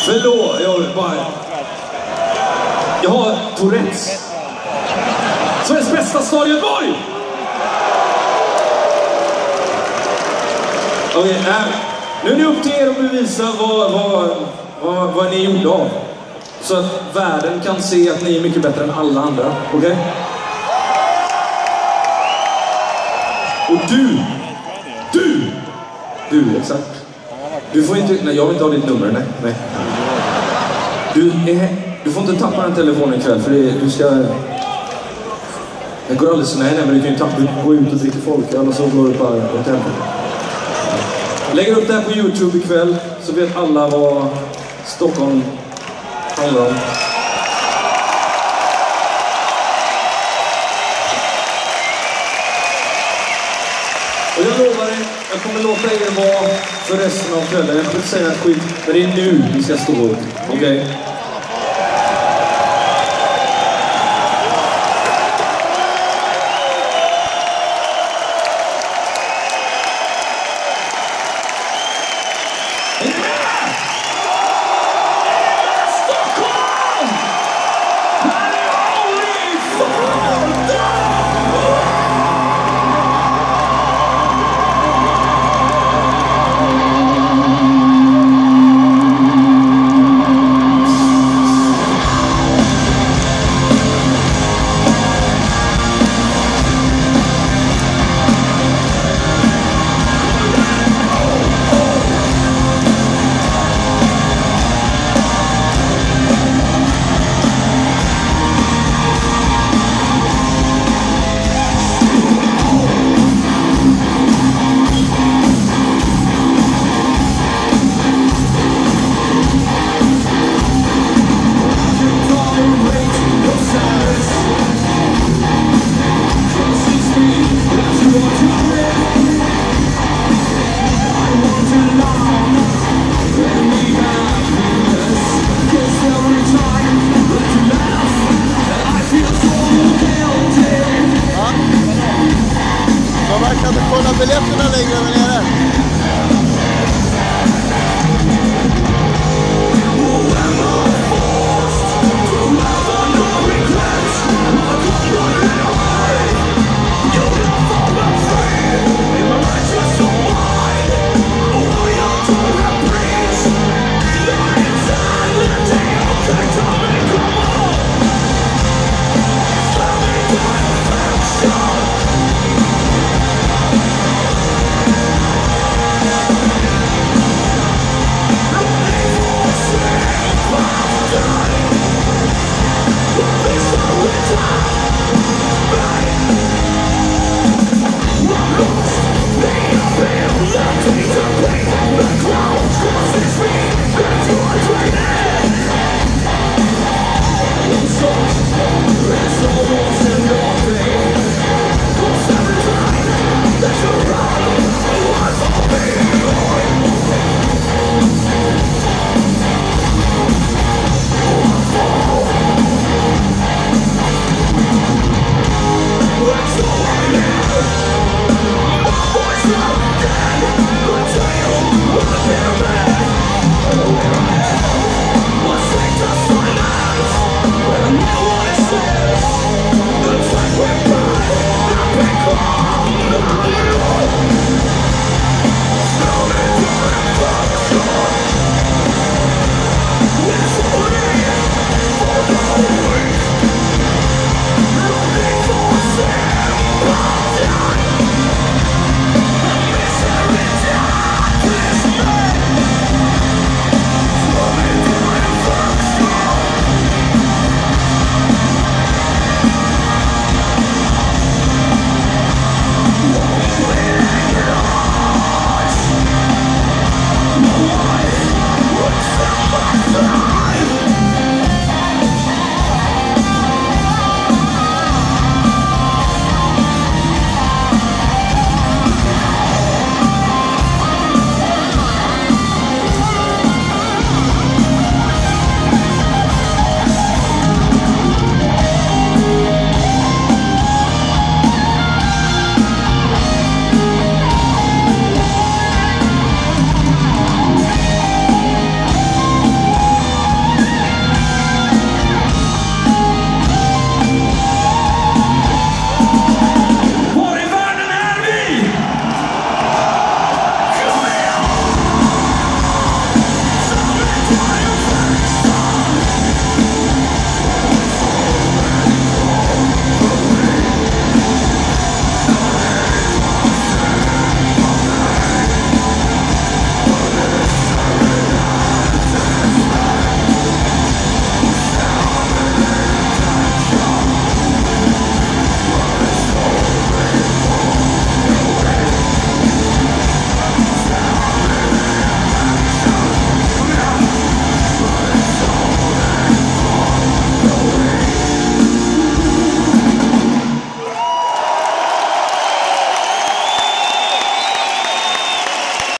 Förlåt, jag har Tourettes. Sveriges bästa stad i Göteborg! Okej, nu är det upp till er att bevisa vad ni gjorde av. Så att världen kan se att ni är mycket bättre än alla andra. Okej? Och du, exakt. Du får inte, nej, jag vill inte ha ditt nummer, nej. Du får inte tappa den telefonen ikväll, för du ska... Det går alldeles nej, men du kan ju gå ut och dricka folköl och så går du bara åt hem. Lägger upp det här på YouTube ikväll, så vet alla vad Stockholm handlar om. Och jag lovar er, jag kommer låta er vara för resten av kvällen. Jag kommer inte säga skit, men det är nu vi ska stå upp, okej?